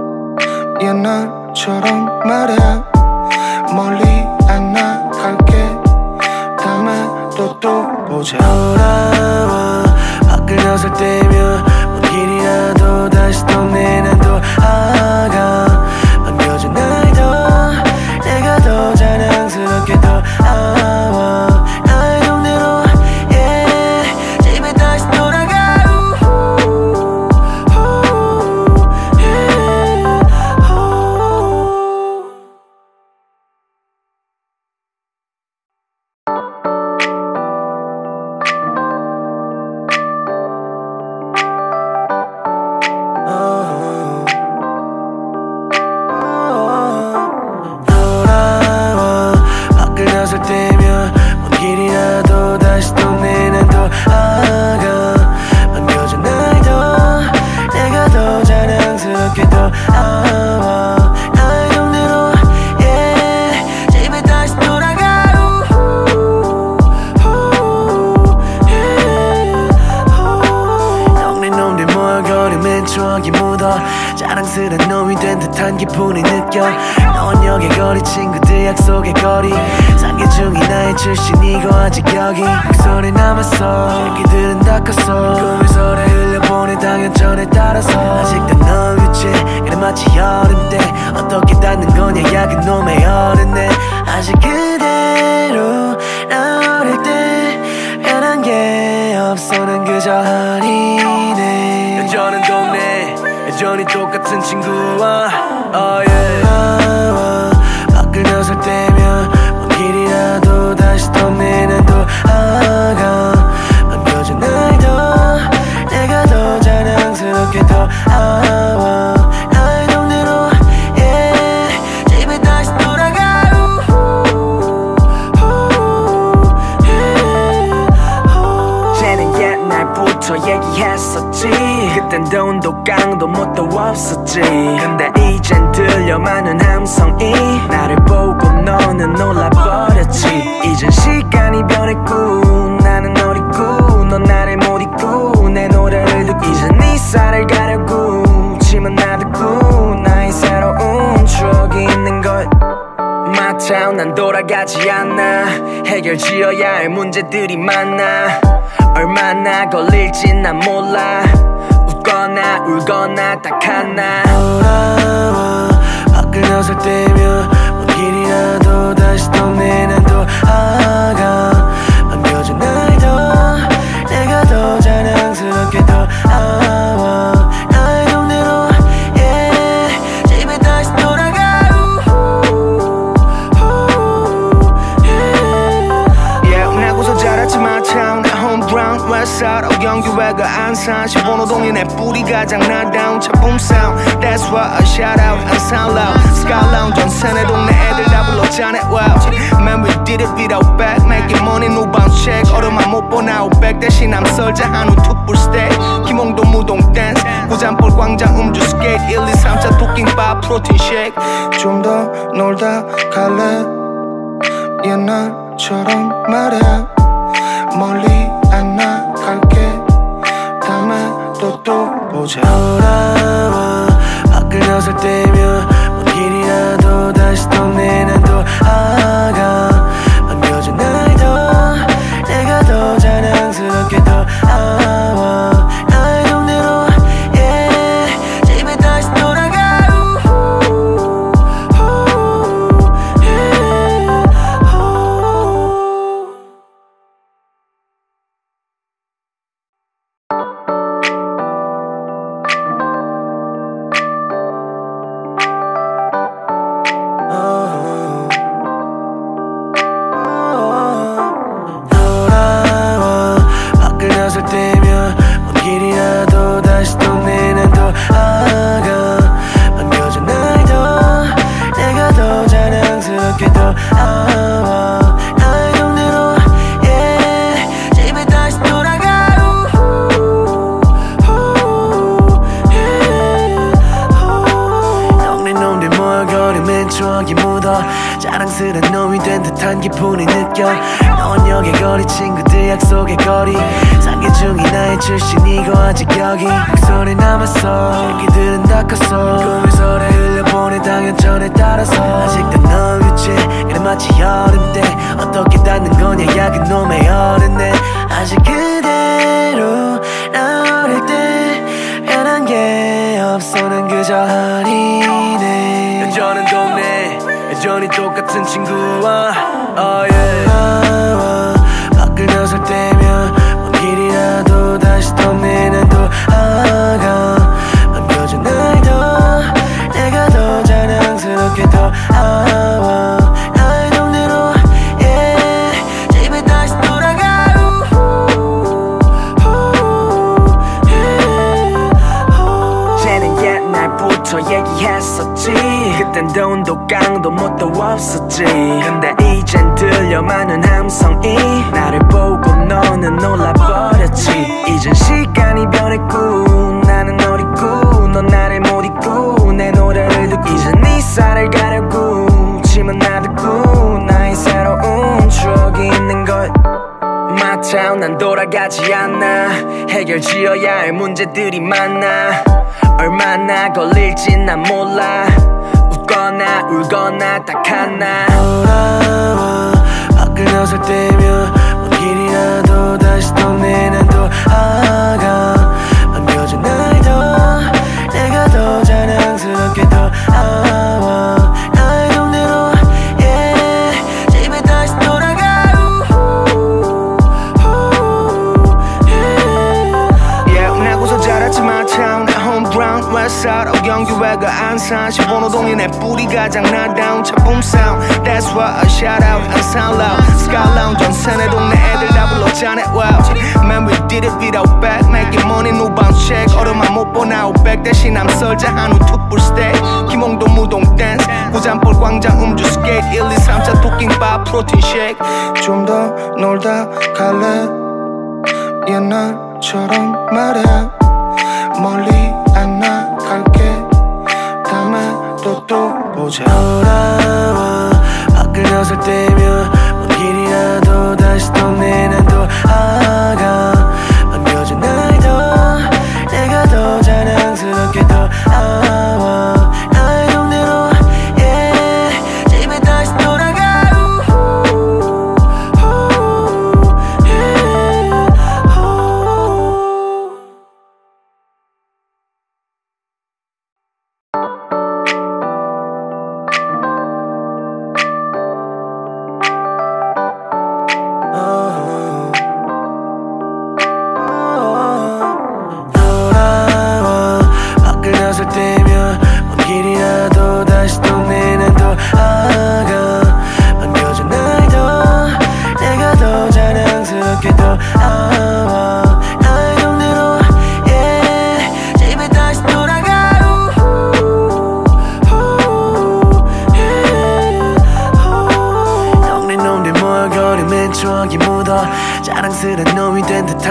옛날처럼 말해 멀리 안 나갈게 다음에 또 또 보자 돌아와 밖을 나설 때면 먼 길이라도 다시 동네는 돌아가 반겨준 날도 내가 더 자랑스럽게 돌아와 나의 동네로 yeah. 집에 다시 돌아가 추억이 묻어 자랑스런 놈이 된 듯한 기분이 느껴 넌 여기 거리 친구들 약속의 거리 상계 중인 나의 출신 이거 아직 여기 목소리 남았어 얘기들은 다 컸어 꿈에서래 흘려보내 당연전에 따라서 아직도 넌 유치해 그래 마치 여름 때 어떻게 닿는 거냐 야근 놈의 어른네 아직 그대로 나 어릴 때 변한 게 없어 난 그저 어린애 여전한 동네 여전히 똑같은 친구와 oh yeah. 나와 밖을 나설 때면 먼 길이라도 다시 동네는 돌아가 반겨준 날도 내가 더 자랑스럽게 돌아와 나의 동네로 yeah. 집에 다시 돌아가 쟤는 옛날부터 얘기했었지 그땐 돈도 깡도 뭣도 없었지 근데 이젠 들려 많은 함성이 나를 보고 너는 놀라버렸지 이젠 시간이 변했고 나는 어리고 넌 나를 못 잊고 네 살을 가려고 짐은 놔두고 나의 새로운 추억이 있는 걸 마차 난 돌아가지 않아 해결 지어야 할 문제들이 많아 얼마나 걸릴진 난 몰라 웃거나 울거나 딱 하나 돌아와 밖을 나설 때면 먼 길이라도 다시 동네 난 돌아가 반겨준 날 더 내가 더 자랑스럽게 돌아와 나의 동네로 yeah 집에 다시 돌아가 yeah 나고서 자랐지 my town 내 home ground west side 어경규외가 안산 십원호동이 내 뿌리 가장 나다운 차붐 sound that's why I shout out 안산 loud sky lounge 전 세네 동네 애들 다 불렀잖아 wow man we did it without back making money no bounce check 얼음만 못 본 아웃백 대신 암설자 한우 투불 steak 김홍도 무동 댄스 구잔볼 광장 음주 스케이트 일, 이, 삼 차 토킹바 프로틴 쉐이크 좀 더 놀다 갈래 옛날처럼 말해 멀리 안 나갈게 다음에 또 또 보자 돌아와 밖을 나설 때면 먼 길이라도 다시 동네 난 돌아가 반겨준 날 더 내가 더 자랑스럽게 돌아와 나의 동네로 yeah 집에 다시 돌아가 yeah. 돌아와 밖을 나설 때면 먼 길이라도 다시 동네 난 돌아가 반겨준 날 더 내가 더 자랑스럽게 돌아와 나의 동네로 yeah 집에 다시 돌아가 yeah. 동네 놈들 모여 걸으면 추억이 묻어 자랑스런 놈이 된 듯한 기분이 느껴 넌 여기 거리 친구들 약속의 거리 상계 중인 나의 출신 이거 아직 여기 목소리 남았어 얘기들은 다 컸어 꿈을 설에 흘려보내 당연전에 따라서 아직도 넌 유치해 그래 마치 여름 때 어떻게 닿는 거냐 야근 놈의 어른네 아직 그대로 나 어릴 때 변한 게 없어 난 그저 어린애 여전한 동네 여전히 똑같은 친구와 oh yeah 돌아와 밖을 나설 때면 먼 길이라도 다시 동네 난 돌아가 반겨준 날 더 내가 더 자랑스럽게 돌아와 나의 동네로 yeah 집에 다시 돌아가 yeah. 쟤는 옛날부터 얘기했었지 그땐 돈도 깡도 뭣도 없었지 근데 이젠 들려많은 함성이 나를 보고 너는 놀라버렸지 이젠 시간이 변했고 나는 어리고 넌 나를 못 잊고 내 노래를 듣고 이젠 네 살을 가려고 짐은 놔두고 나의 새로운 추억이 있는 걸 My town 난 돌아가지 않아 해결 지어야 할 문제들이 많아 얼마나 걸릴진 난 몰라 웃거나 울거나 딱 하나 돌아와 밖을 나설 때면 먼 길이라도 다시 동네 난 돌아가 반겨준 날 더 내가 더 자랑스럽게 돌아와 나의 동네로 yeah 집에 다시 돌아가 yeah 나고서 자랐지 my town 내 home ground west side 어경규외가 안산 십원호동이 내 뿌리 가장 나다운 차붐 sound that's why I shout out 안산 loud sky lounge 전 세네 동네 애들 다 불렀잖아 wow man we did it without back making money no bounce check 얼음만 못 본 아웃백 대신 암설자 한우 투불 steak 김홍도 무동 댄스 구잔볼 광장 음주 스케이트 일, 이, 삼 차 토킹바 프로틴 쉐이크 좀 더 놀다 갈래 옛날처럼 말해 멀리 안 나갈게 다음에 또 또 보자 돌아와 밖을 나설 때면 먼 길이라도 다시 동네 난 돌아가 반겨준 날 더 내가 더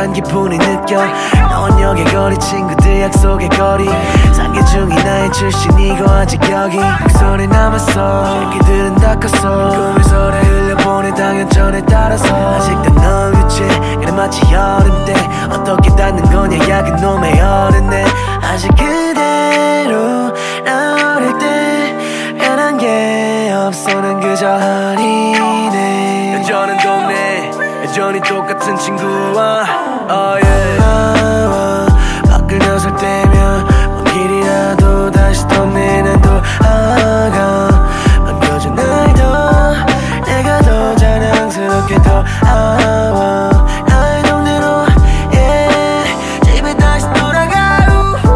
듯한 기분이 느껴 넌 역의 거리 친구들 약속의 거리 상계 중인 나의 출신 이거 아직 여기 목소리 남았어 얘기들은 다 컸어 꿈을 설에 흘려보내 당연전에 따라서 아직도 넌 유치해 그래 마치 여름 때 어떻게 닿는 거냐 야근 놈의 어른네 아직 그대로 나 어릴 때 변한 게 없어 난 그저 어린애 여전한 동네 여전히 똑같은 친구와 oh yeah. 나와 밖을 나설 때면 먼 길이라도 다시 동네는 돌아가 반겨줘 날 더 내가 더 자랑스럽게 돌아와 나의 동네로 yeah. 집에 다시 돌아가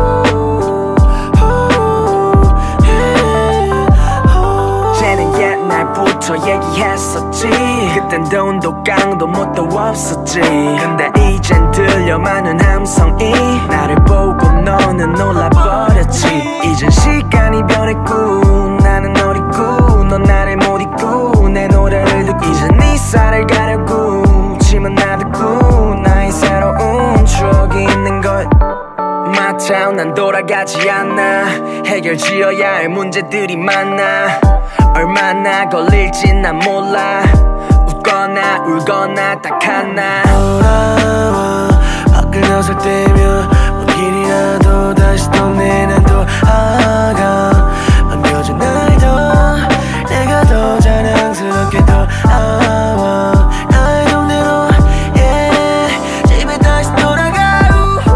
쟤는 옛날부터 얘기했었지 그땐 돈도 깡도 뭣도 없었지 근데 이젠 들려 많은 함성이 나를 보고 너는 놀라버렸지 이젠 시간이 변했고 나는 어리고 넌 나를 못 잊고 내 노래를 듣고 이젠 네 살을 가려고 지만 나 듣고 나의 새로운 추억이 있는 걸 마타오 난 돌아가지 않아 해결 지어야 할 문제들이 많아 얼마나 걸릴진 난 몰라 웃거나 울거나 딱 하나 돌아와 밖을 나설 때면 먼 길이라도 다시 동네는 돌아가 반겨줘 날 더 내가 더 자랑스럽게 돌아와 나의 동네로 yeah. 집에 다시 돌아가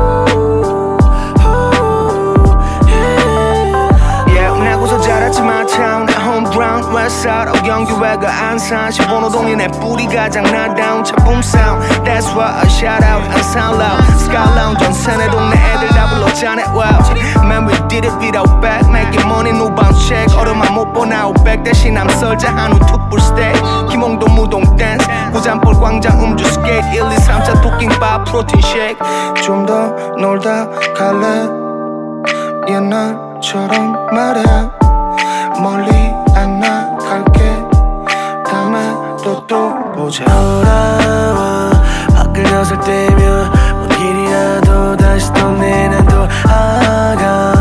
yeah. 나고서 자랐지만 town 나 home ground west side 어경규외가 안산 십원호동이 내 뿌리 가장 나다운 차붐 sound that's why I shout out and sound loud Sky Lounge 전세내 동네 애들 다 불렀잖아 wow man we did it without back making money no bounce check 얼음만 못 본 아웃백 대신 암 썰자 한우 툭불 steak 김홍도 무동 댄스 고잔볼 광장 음주 스케이트 일, 이, 삼 차 토킹바 프로틴 쉐이크 좀 더 놀다 갈래 옛날처럼 말해 멀리 안 나갈게 다음에 또 또 보자 돌아와 밖을 나설 때면 먼 길이라도 다시 동네는 돌아가